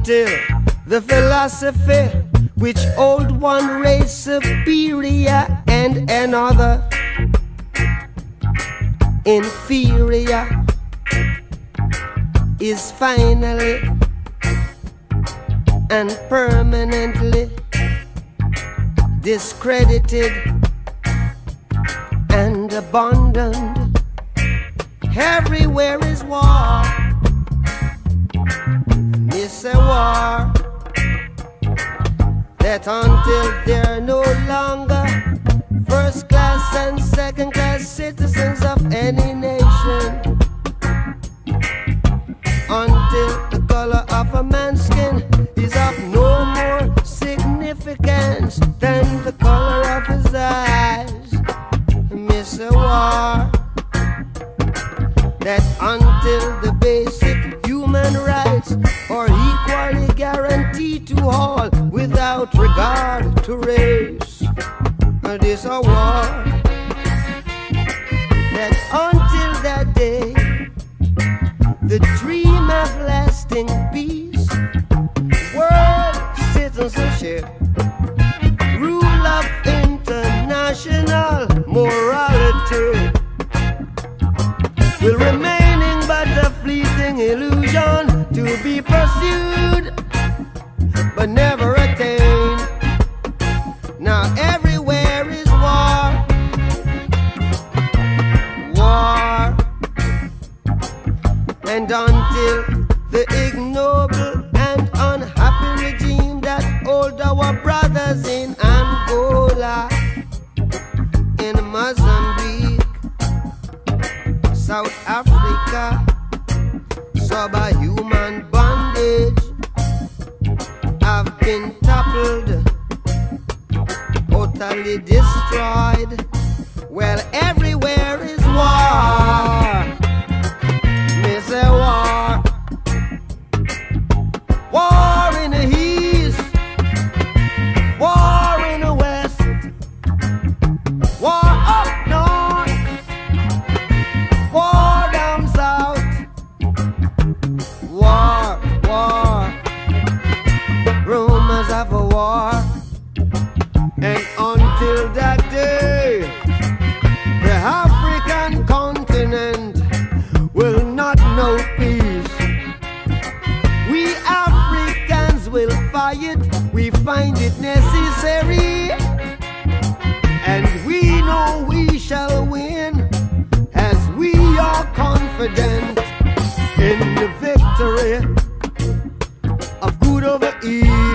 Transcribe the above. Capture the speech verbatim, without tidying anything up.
until the philosophy which hold one race superior and another inferior is finally and permanently discredited and abandoned. Everywhere is war. It's a war that until they're no longer first class and second class citizens of any nation, until the color of a man's skin is of no more significance than the color of his eyes. Miss a war that until the basic human rights are equally guaranteed to all without regard to race. This a war that until that day the dream of lasting peace, world citizenship, rule of international morality will remaining but a fleeting illusion to be pursued but never attained. Now everywhere is war, war, and until the ignoble and unhappy regime that hold our brothers in Angola, in Mozambique, South Africa, subhuman bondage have been toppled, totally destroyed. Well, everywhere is war. Miss a war. War in the east, war in the west, war up north, war down south, war, war, rumors of a war. And until that day, the African continent will not know peace. We Africans will fight, we find it necessary, and we know we shall win, as we are confident in the victory of good over evil.